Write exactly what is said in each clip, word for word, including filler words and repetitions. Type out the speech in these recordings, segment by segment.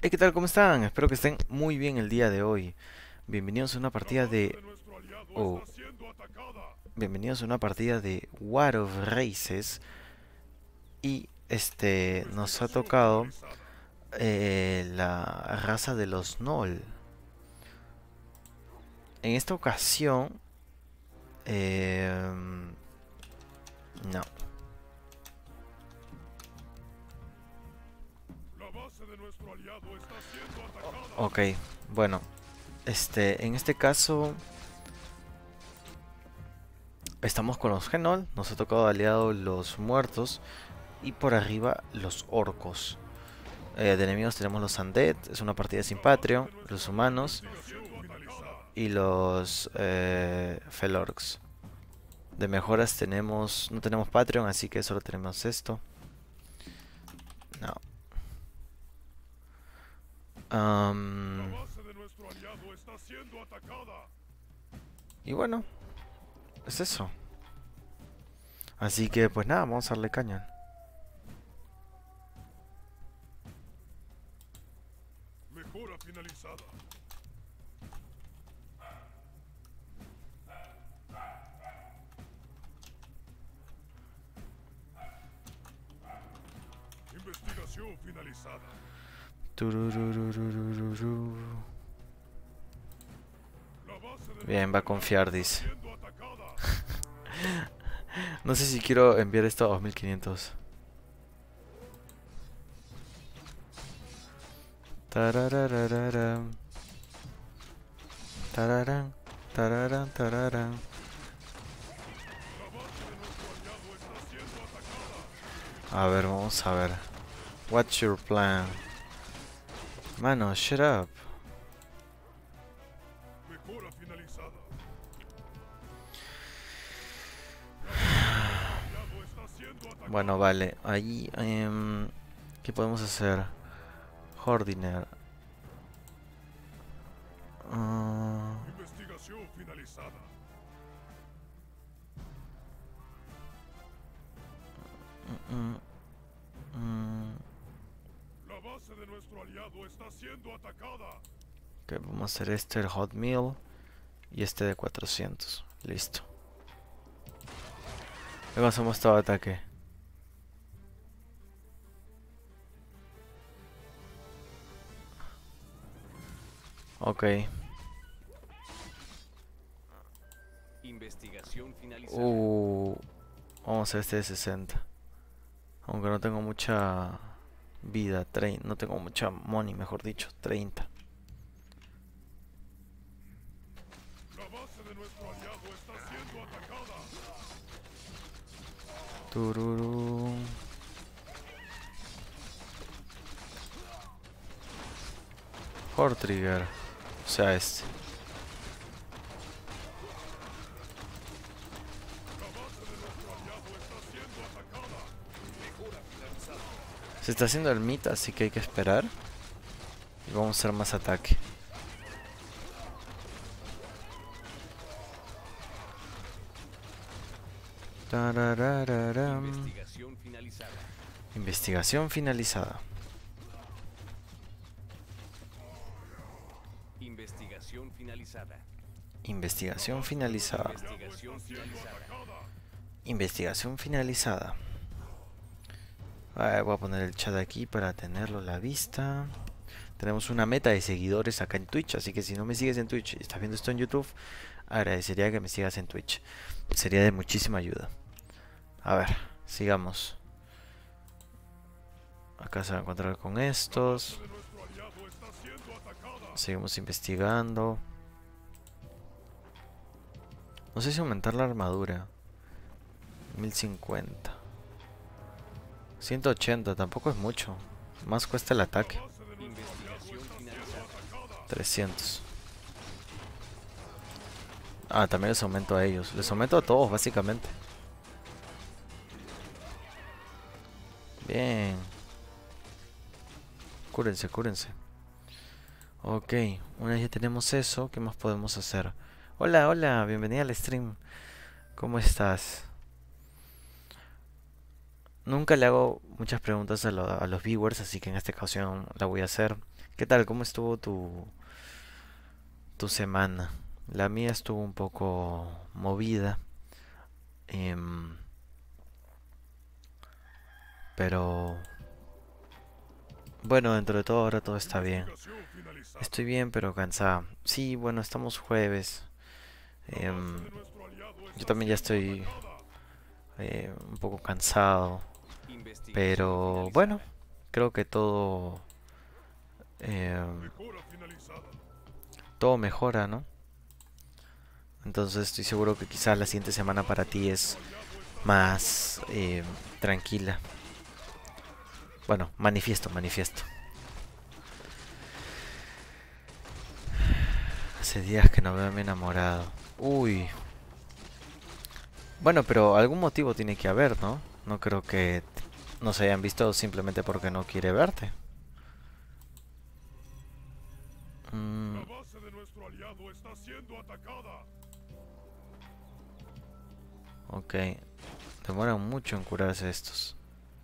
Hey, ¿qué tal? ¿Cómo están? Espero que estén muy bien el día de hoy. Bienvenidos a una partida de... Oh, bienvenidos a una partida de War of Races. Y este nos ha tocado eh, la raza de los Gnoll. En esta ocasión... em, no. Ok, bueno. Este, en este caso... Estamos con los Gnoll. Nos ha tocado aliado los muertos. Y por arriba los orcos. Eh, de enemigos tenemos los Undead, es una partida sin Patreon, los humanos y los eh, Felorgs. De mejoras tenemos, no tenemos Patreon, así que solo tenemos esto. No. Am, y bueno, es eso. Así que pues nada, vamos a darle caña. Tururururururu. Bien, va a confiar, dice. No sé si quiero enviar esto a dos mil quinientos. Tarararararam. Tararán, tararán, tararán. A ver, vamos a ver. What's your plan? Mano, shut up. Bueno, vale. Ahí, em, ¿qué podemos hacer? Hordiner. Ah, mm, mm, mm. Ok, vamos a hacer este, el Hot Meal. Y este de cuatrocientos. Listo. Luego hacemos todo ataque. Ok. Investigación finalizada. Uh, vamos a hacer este de sesenta. Aunque no tengo mucha vida. trein- No tengo mucha money, mejor dicho. treinta. Tururú. Horde Trigger. O sea, este. Se está haciendo el meet, así que hay que esperar. Y vamos a hacer más ataque. Tararararam. Investigación finalizada. Investigación finalizada. Investigación finalizada. Investigación finalizada. Investigación finalizada. Investigación finalizada. Ah, voy a poner el chat aquí para tenerlo a la vista. Tenemos una meta de seguidores acá en Twitch, así que si no me sigues en Twitch y estás viendo esto en YouTube, agradecería que me sigas en Twitch. Sería de muchísima ayuda. A ver, sigamos. Acá se va a encontrar con estos. Seguimos investigando. No sé si aumentar la armadura. mil cincuenta. ciento ochenta, tampoco es mucho. Más cuesta el ataque. Investigación finalizada. trescientos. Ah, también les aumento a ellos. Les aumento a todos, básicamente. Bien. Cúrense, cúrense. Ok, una vez ya tenemos eso, ¿qué más podemos hacer? Hola, hola, bienvenida al stream. ¿Cómo estás? Nunca le hago muchas preguntas a, lo- a los viewers, así que en esta ocasión la voy a hacer. ¿Qué tal? ¿Cómo estuvo tu, tu semana? La mía estuvo un poco movida, em, pero bueno, dentro de todo ahora todo está bien. Estoy bien, pero cansada. Sí, bueno, estamos jueves. em, yo también ya estoy eh, un poco cansado, Investigación pero bueno, finalizada. creo que todo em, todo mejora, ¿no? Entonces estoy seguro que quizás la siguiente semana para ti es más em, tranquila. Bueno, manifiesto, manifiesto. Hace días que no veo a mi enamorado. Uy. Bueno, pero algún motivo tiene que haber, ¿no? No creo que no se hayan visto simplemente porque no quiere verte. Mm, La base de nuestro aliado está siendo atacada. ok. Demoran mucho en curarse estos.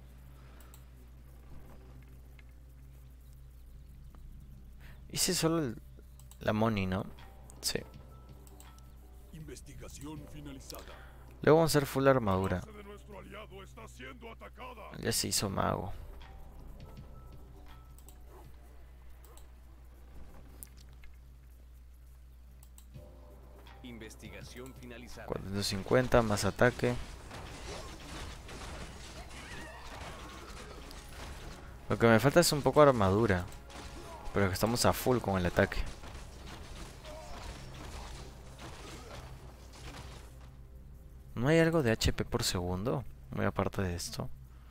Hice solo el- la money, ¿no? Sí. Investigación finalizada. Luego vamos a hacer full La armadura. base de nuestro aliado está siendo atacada. Ya se hizo mago. Investigación finalizada. cuatrocientos cincuenta más ataque. Lo que me falta es un poco de armadura. Pero que estamos a full con el ataque. ¿No hay algo de H P por segundo? Muy aparte de esto.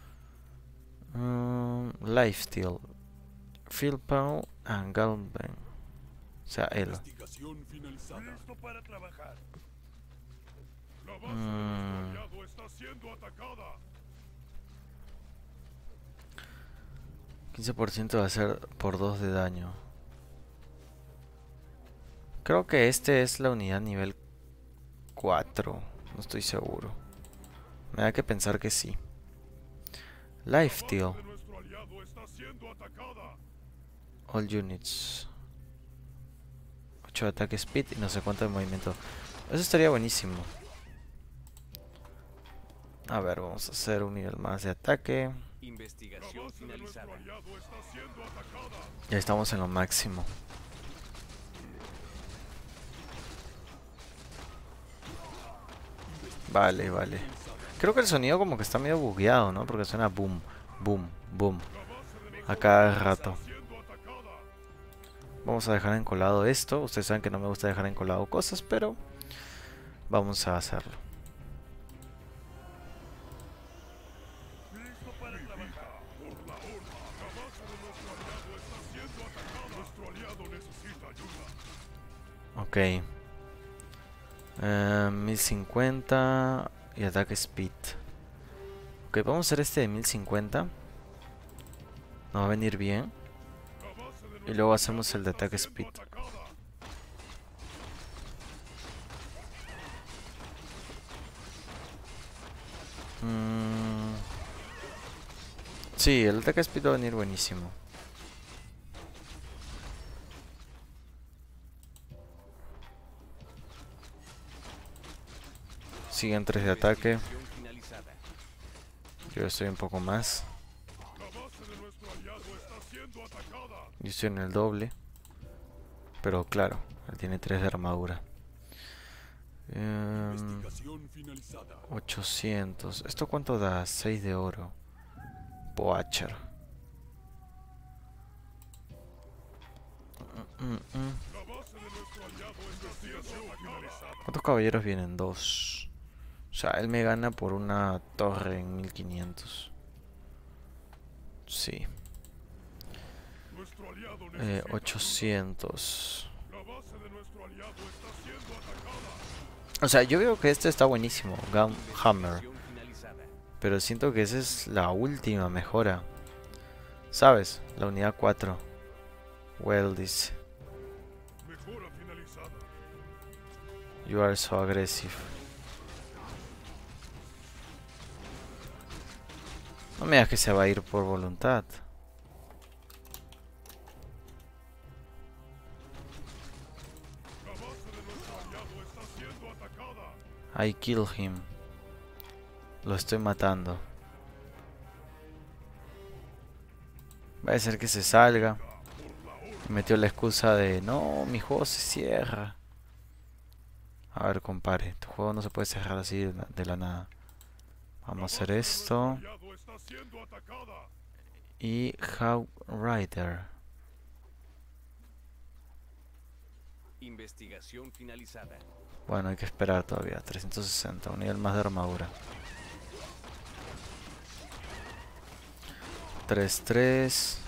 Mm, Lifesteal. Field Power and Galvan. O sea, él. Investigación finalizada. Listo para trabajar. La base de Mm, nuestro aliado está siendo atacada. quince por ciento va a ser por dos de daño. Creo que este es la unidad nivel cuatro. No estoy seguro. Me da que pensar que sí. La base Lifesteal. de nuestro aliado está siendo atacada. All units. ocho de ataque speed y no sé cuánto de movimiento. Eso estaría buenísimo. A ver, vamos a hacer un nivel más de ataque. La Investigación base de nuestro finalizada. aliado está siendo atacada. Ya estamos en lo máximo. Vale, vale. Creo que el sonido como que está medio bugueado, ¿no? Porque suena boom, boom, boom. La base de nuestro A cada aliado rato. está siendo atacada. Vamos a dejar encolado esto. Ustedes saben que no me gusta dejar encolado cosas, pero vamos a hacerlo. Listo para trabajar. Por la horda. La base de nuestro aliado está siendo atacada. Nuestro aliado necesita ayuda. Ok. Eh, mil cincuenta y ataque speed. Ok, vamos a hacer este de mil cincuenta. Nos va a venir bien. La base de Y nuestro luego hacemos el aliado de ataque está siendo speed. atacada. Mm, sí, el ataque speed va a venir buenísimo. Siguen tres de ataque. Investigación finalizada. Yo estoy un poco más. La base de nuestro aliado está siendo atacada. Yo estoy en el doble. Pero claro, él tiene tres de armadura. Em, Investigación finalizada. ochocientos. ¿Esto cuánto da? seis de oro. Poacher. Mm, mm, mm. La base de nuestro aliado está siendo atacada. ¿Cuántos caballeros vienen? Dos. O sea, él me gana por una torre en mil quinientos. Sí. Nuestro aliado Eh, necesita ayuda. ochocientos. La base de nuestro aliado está siendo atacada. O sea, yo veo que este está buenísimo. Gunhammer. Investigación finalizada. Pero siento que esa es la última mejora. ¿Sabes? La unidad cuatro. Well, dice. Mejora finalizada. You are so aggressive. No me digas que se va a ir por voluntad. I kill him. Lo estoy matando. Va a ser que se salga. Metió la excusa de no, mi juego se cierra. A ver, compare. Tu juego no se puede cerrar así de la, de la nada. Vamos a hacer esto. Y How Rider. Investigación finalizada. Bueno, hay que esperar todavía. trescientos sesenta, un nivel más de armadura. tres tres.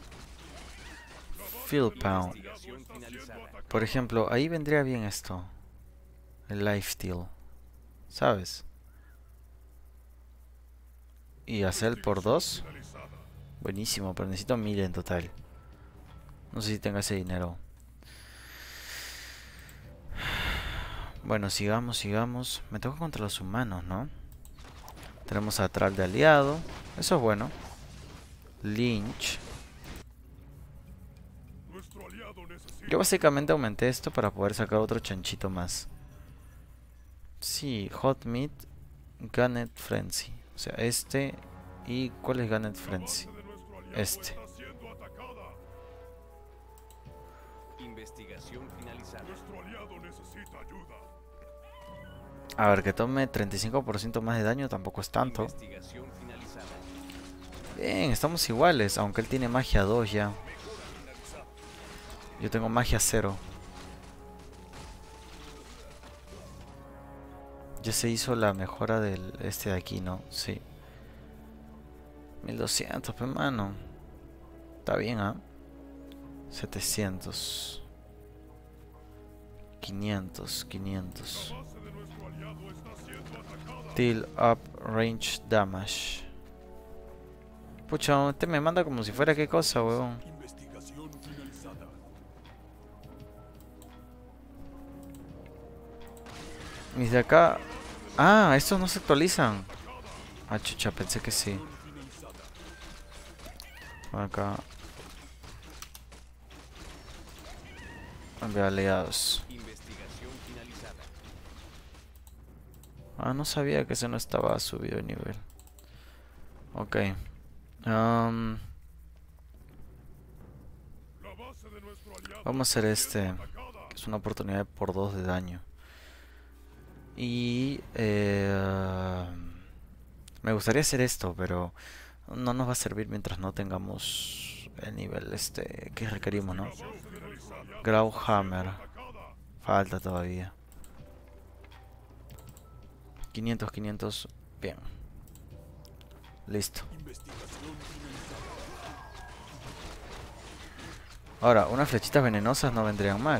Field Pound. Investigación finalizada. Por ejemplo, ahí vendría bien esto. El Lifesteal. ¿Sabes? Y hacer por dos. Buenísimo, pero necesito mil en total. No sé si tenga ese dinero. Bueno, sigamos, sigamos. Me toca contra los humanos, ¿no? Tenemos a Thrall de aliado. Eso es bueno. Lynch. Yo básicamente aumenté esto para poder sacar otro chanchito más. Sí, Hot Meat, Gunnet Frenzy. O sea, este. ¿Y cuál es Gunnet Frenzy? Este. Investigación finalizada. A ver, que tome treinta y cinco por ciento más de daño tampoco es tanto. Investigación finalizada. Bien, estamos iguales, aunque él tiene magia dos ya. Yo tengo magia cero. Ya se hizo la mejora del este de aquí, ¿no? Sí. mil doscientos, pues, mano. Está bien, ¿ah? setecientos. quinientos, quinientos. Deal up range damage. Pucha, este me manda como si fuera qué cosa, weón. Mis de acá. Ah, estos no se actualizan. Ah, chucha, pensé que sí. Acá. Enviar aliados. Investigación finalizada. Ah, no sabía que ese no estaba subido de nivel. Ok. Um, vamos a hacer este. Que es una oportunidad de por dos de daño. Y eh, me gustaría hacer esto, pero no nos va a servir mientras no tengamos el nivel este que requerimos, ¿no? Grauhammer. Falta todavía. quinientos, quinientos. Bien. Listo. Ahora, unas flechitas venenosas no vendrían mal.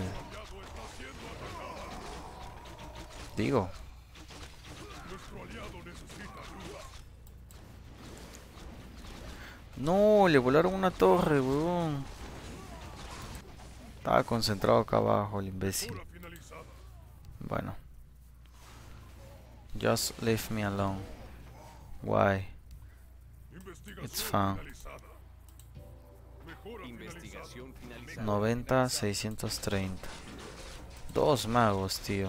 Digo. No, le volaron una torre, weón. Estaba concentrado acá abajo el imbécil. Bueno. Just leave me alone. Why? It's fun. Investigación finalizada. noventa, seiscientos treinta. Dos magos, tío.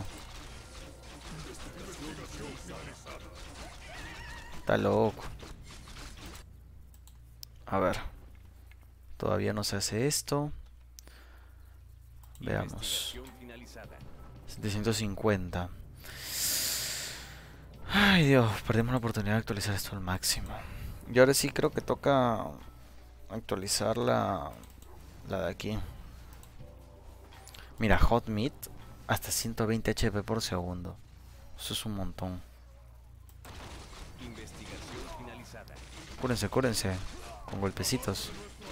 Está loco. A ver. Todavía no se hace esto. Veamos. Investigación finalizada. setecientos cincuenta. Ay, Dios, perdimos la oportunidad de actualizar esto al máximo. Y ahora sí creo que toca actualizar la, la de aquí. Mira, Hot Meat hasta ciento veinte H P por segundo. Eso es un montón. Investigación finalizada. Cúrense, cúrense. Con golpecitos.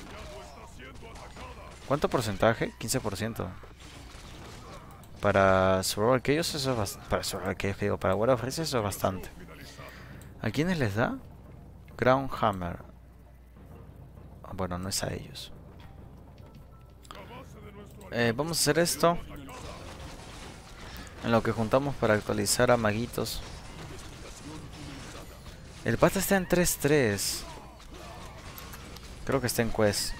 ¿Cuánto porcentaje? quince por ciento. Para Survival Chaos eso es bastante. Para Survival Chaos, que digo, para World of Risk eso es bastante. ¿A quiénes les da? Ground Hammer. Bueno, no es a ellos. Eh, vamos a hacer esto. En lo que juntamos para actualizar a maguitos. El pata está en tres tres. Creo que está en Quest.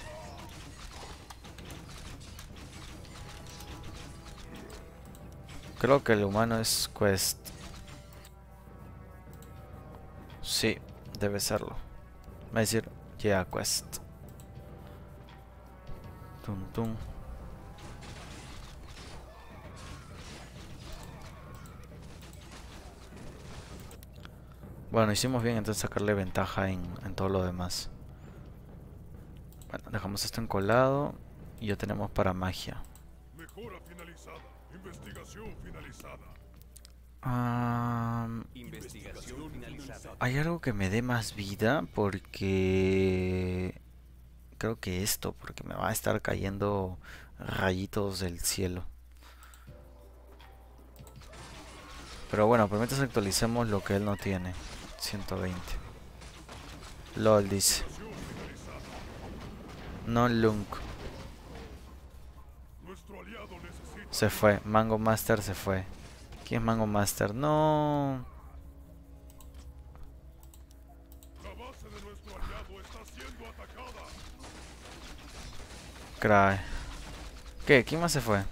Creo que el humano es Quest. Sí, debe serlo. Va a decir, yeah, quest. Tum, tum. Bueno, hicimos bien entonces sacarle ventaja en, en todo lo demás. Bueno, dejamos esto encolado y ya tenemos para magia. Mejora finalizada. Investigación finalizada. Ah, Investigación finalizada. hay algo que me dé más vida porque... Creo que esto, porque me va a estar cayendo rayitos del cielo. Pero bueno, por mientras actualicemos lo que él no tiene. ciento veinte. LOL dice. No Lunk. Nuestro aliado necesita. Se fue. Mango Master se fue. ¿Quién es Mango Master? No. La base de nuestro aliado está siendo atacada. Cry. ¿Qué? ¿Quién más se fue?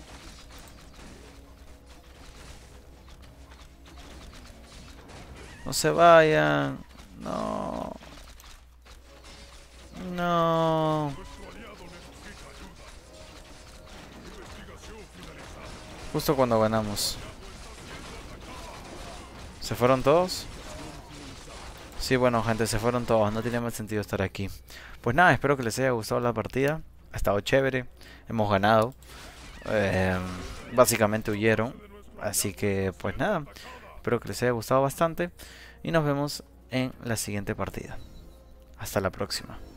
No se vayan. No. No. Nuestro aliado necesita ayuda. Investigación finalizada. Justo cuando ganamos. ¿Se fueron todos? Sí, bueno, gente, se fueron todos. No tiene más sentido estar aquí. Pues nada, espero que les haya gustado la partida. Ha estado chévere. Hemos ganado. Eh, básicamente huyeron. Así que, pues nada. Espero que les haya gustado bastante. Y nos vemos en la siguiente partida. Hasta la próxima.